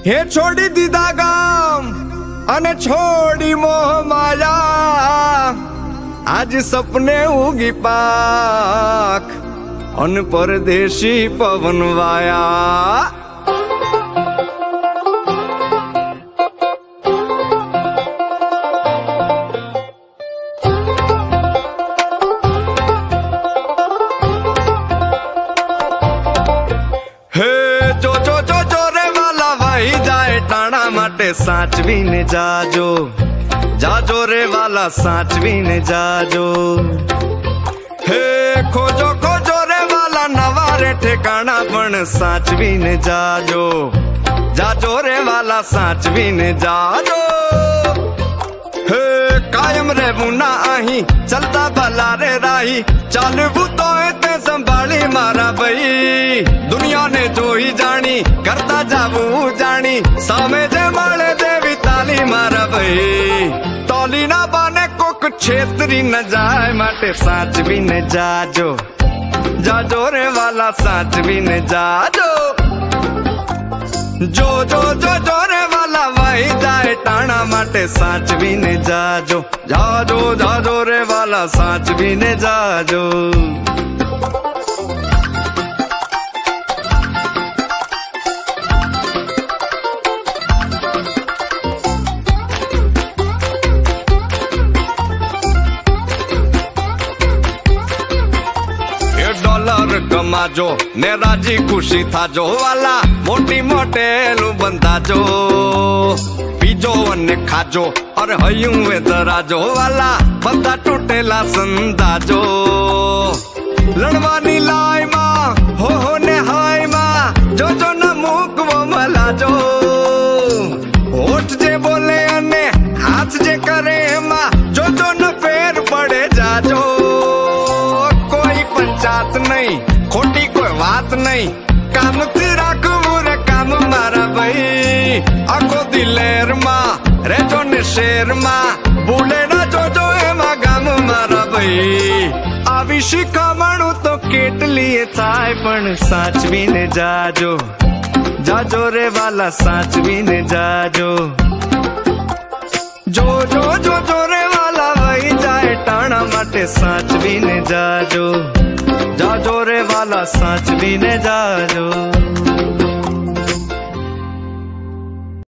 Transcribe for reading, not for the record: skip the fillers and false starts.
हे छोड़ी दीदा गाम अने छोड़ी मोह माया, आज सपने उगी पाख अन परदेशी पवन वाया। माटे साचवीने जाजो, जाजो रे वाला साचवीने जाजो। हे खोजो खोजो रे वाला नवा रे ठिकाना पण साचवीने जाजो, जाजो रे वाला साचवीने जाजो। हे कायम रे मुना आही चलता भला रे राही, चालवू तो ते संभाली मारा भाई। दुनिया ने जो ही जानी करता जावू जानी, सामे जे माले देवी ताली मारा भाई। तौली ना बाने कोक छेत्री न जाए, माटे साचवीने जाजो, जाजो रे वाला साचवीने जाजो। जो जो जो जो रे वाला वही जाए टाणा, माटे साचवीने जाजो, जाजो जाजो रे वाला साचवीने जाजो। डॉलर कमाजो ने राजी खुशी था जो वाला, मोटी मोटेलू बंदा जो पीजो अने खाजो और हयूं वे दराजो वाला, बंदा टूटेला संदाजो। लड़वानी लाई माँ हो ने हाय माँ, जो जो न मूक वो मलाजो। होठ जे बोले अने हाथ जे करे माँ, जो जो न फेर पड़े जाजो। पंचायत नहीं खोटी कोई बात नहीं, काम थी राखू रे काम मारा भाई। आखो दिलेर माँ रे जो ने शेर माँ, बोले ना जो जो है माँ गाम मारा भाई। आवी शिखामणु तो केट लिए थाय पण साचवीने जाजो, जाजो रे वाला साचवीने जाजो। जो जो जो जो रे वाला वही जाए टाणा, माटे साचवीने जाजो, जाजो रे वाला साचवीने जाजो।